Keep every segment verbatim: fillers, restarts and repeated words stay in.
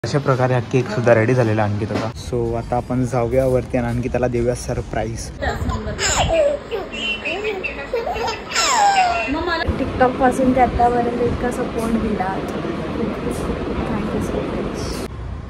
अशा प्रकारे हा केक सुद्धा रेडी झालेला अंकिताचा. सो आता आपण जाऊया वरती आणि अंकिताला देऊया सरप्राईज. टिकटॉक पासून ते आतापर्यंत इतका सपोर्ट दिला. Thank you so much.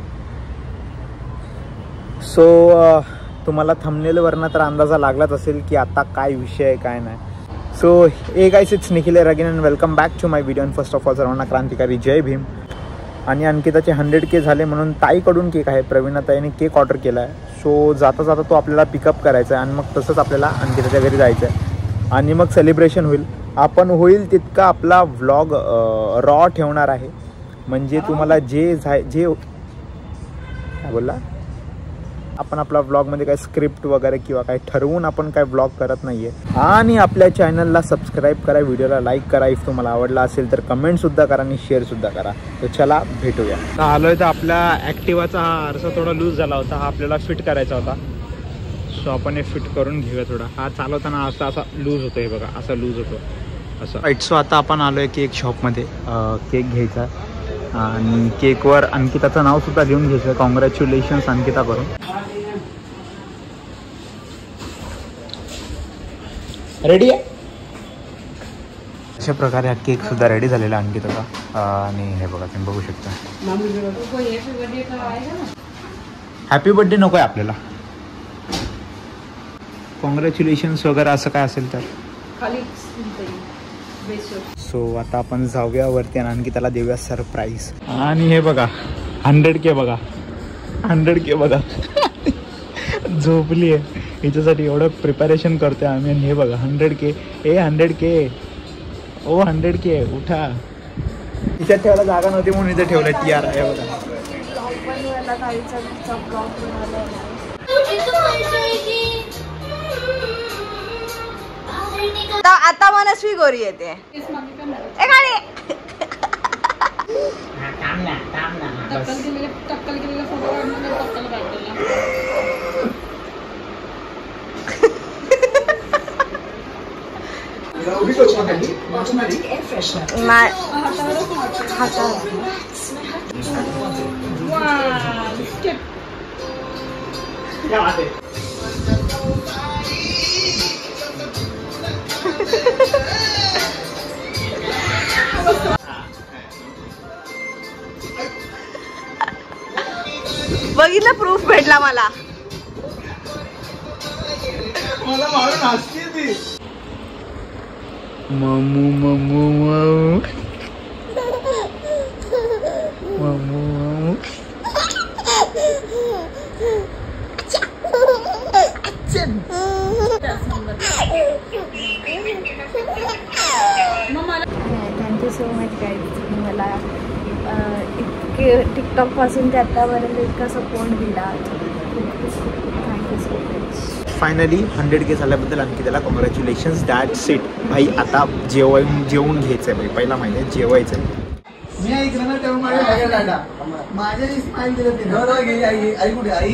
सो तुम्हाला थंबनेलवरनं तर अंदाजा लागलाच असेल की आता काय विषय आहे काय नाही. So hey guys, it's Nikhil again and welcome back to my video. And first of all सर्वांना क्रांतिकारी जय भीम. आणि अंकिताचे हंड्रेड के झाले म्हणून ताईकडून केक आहे. प्रवीणा ताईने केक ऑर्डर केला आहे. सो जाता जाता तो आपल्याला पिकअप करायचा आहे आणि मग तसंच आपल्याला अंकिताच्या घरी जायचं आहे आणि मग सेलिब्रेशन होईल. आपण होईल तितका आपला व्लॉग रॉ ठेवणार आहे. म्हणजे तुम्हाला जे जाय जे काय बोलला आपण आपला व्लॉगमध्ये काही स्क्रिप्ट वगैरे किंवा काही ठरवून आपण काय व्लॉग करत नाही आहे. आणि आपल्या चॅनलला सबस्क्राईब करा, व्हिडिओला लाईक करा, इफ तुम्हाला आवडला असेल तर कमेंटसुद्धा करा आणि शेअरसुद्धा करा. तर चला भेटूया. आलो आहे तर आपल्या ॲक्टिवाचा हा आरसा थोडा लूज झाला होता. हा आपल्याला फिट करायचा होता. सो आपण हे फिट करून घेऊया. थोडा हा चालवताना असा असा लूज होतो. हे बघा असा लूज होतो असं. राईट. सो आता आपण आलो आहे केक शॉपमध्ये केक घ्यायचा आणि केकवर अंकिताचं नावसुद्धा लिहून घ्यायचं. कॉंग्रॅच्युलेशन्स अंकिता करून. रेडी आहे. अशा प्रकारे हा केक सुद्धा रेडी झालेला अंकिताचा. आणि हे बघा तुम्ही बघू शकता. हॅपी बर्थडे नको आहे आपल्याला. कॉंग्रॅच्युलेशन्स वगैरे असं काय असेल तर. सो आता आपण जाऊया वरती आणि अंकिताला देऊया सरप्राईज. आणि हे बघा हंड्रेड के बघा हंड्रेड के बघा झोपली आहे. हिच्यासाठी एवढं प्रिपरेशन करतोय आम्ही. आणि हे बघा हंड्रेड के. ए हंड्रेड के ओ हंड्रेड के उठा. तिच्यात ठेवायला जागा नव्हती म्हणून इथे ठेवलं. टी आर आहे बघा. आता मनस्वी गोरी येते. बघितलं प्रूफ भेटला मला. मला मारून हसते ती. मम्मू मम्मू मम्मू मम्मू. Thank you so much guys. तुम्ही मला इतके टिकटॉक पासून ते आतापर्यंत इतका सपोर्ट दिला. Thank you so much. Finally hundred K झाल्याबद्दल आणखी त्याला कॉंग्रॅच्युलेशन्स. दॅट सीट भाई. आता जेवण जेवून घ्यायचं आहे भाई. पहिला माहिती आहे जेवायचं आहे. मी ऐकलं ना तेव्हा माझ्या दादा माझ्या स्माईल दिलं तिने. आई आई कुठे आई.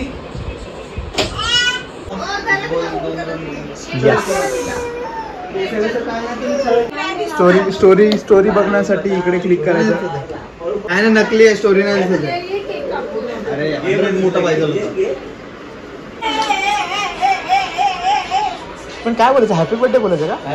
स्टोरी स्टोरी स्टोरी बघण्यासाठी इकडे क्लिक करायचं आहे ना. नकली आहे स्टोरी नाही दिसत. अरे मोठा पाहिजे होता. पण काय बोलायचं हॅपी बर्थडे बोलायचं का.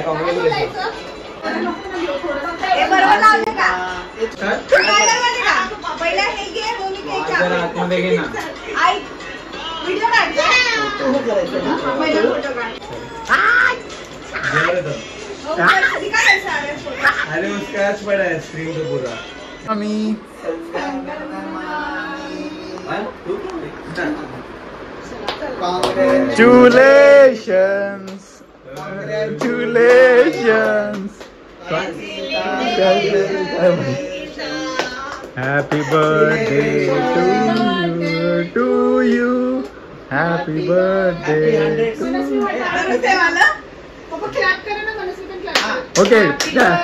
अरे स्क्रैच पड़ा है स्क्रीन पे पूरा. आम्ही Congratulations. Congratulations. Happy birthday to you, to you. Happy birthday to you. Okay. Yeah.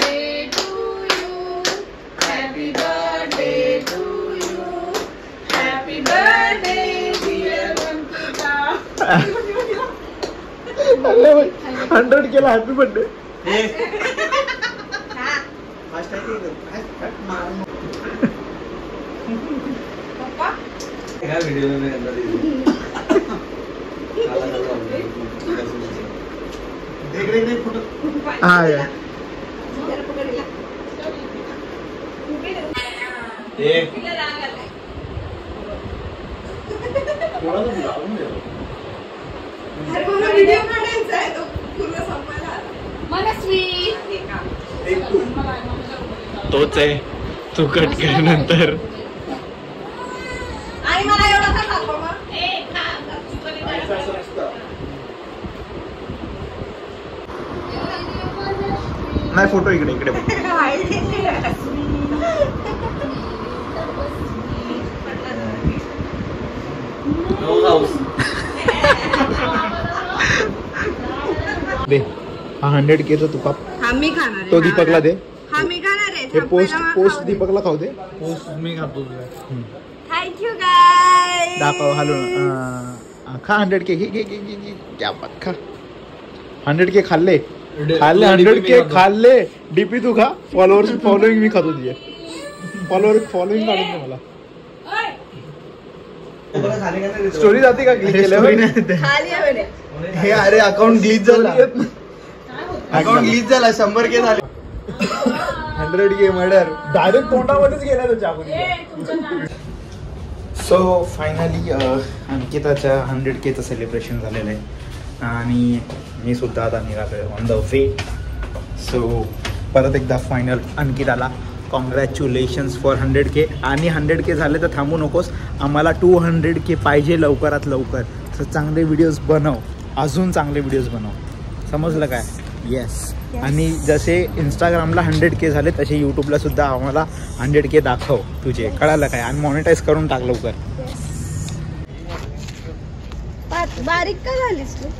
Hundred केला हॅपी बर्थडे. तोच आहे तू कट केल्यानंतर. नाही फोटो इकडे इकडे दे. हा हंड्रेड केचा तुपा आम्ही खाणार तो दीपकला दे. हा मी खाणार आहे. हे पोस्ट पोस्ट दीपकला खाऊ दे. पोस्ट मी खातो. Thank you guy. दाखव हलून खा हंड्रेड के घे घे घे घे घे. क्या बात खा. हंड्रेड के खाल्ले खाल्ले हंड्रेड के खाल्ले. डीपी तू खा. फॉलोअर्स फॉलोइंग मी खातो तुझे. फॉलोअर फॉलोइंग काढून दे मला. स्टोरी जाते का क्लिक केल्यावर? हे अरे अकाउंट ग्लिच झाला. अकाउंट ग्लिच झाला. शंभर के झाले. हंड्रेड के मर्डर डायरेक्ट तोंडामध्येच गेला तो चाकू. सो फायनली अंकिताच्या हंड्रेड केचं सेलिब्रेशन झालेलं आहे आणि मी सुद्धा आता निघालो आहे ऑन द वे. सो परत एकदा फायनल अंकिताला कॉंग्रॅच्युलेशन्स फॉर हंड्रेड के. आणि हंड्रेड के झाले तर थांबू नकोस. आम्हाला टू हंड्रेड के पाहिजे लवकरात लवकर. तर चांगले व्हिडिओज बनव. अजून चांगले व्हिडिओज बनव. समजलं काय? येस. आणि जसे इंस्टाग्रामला हंड्रेड के झाले तसे यूट्यूबला सुद्धा आम्हाला हंड्रेड के दाखव तुझे. कळालं काय? आणि मॉनिटाईज करून टाक लवकर. बारीक का झालीस तू?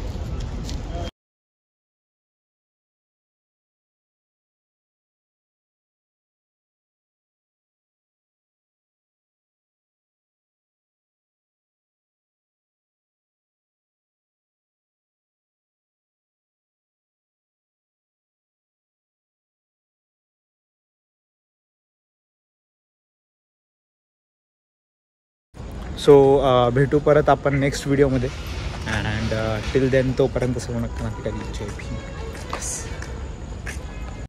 सो भेटू परत आपण नेक्स्ट व्हिडिओमध्ये. अँड टिल देन तोपर्यंत सर्वांना क्रांतिकारी जय भीम.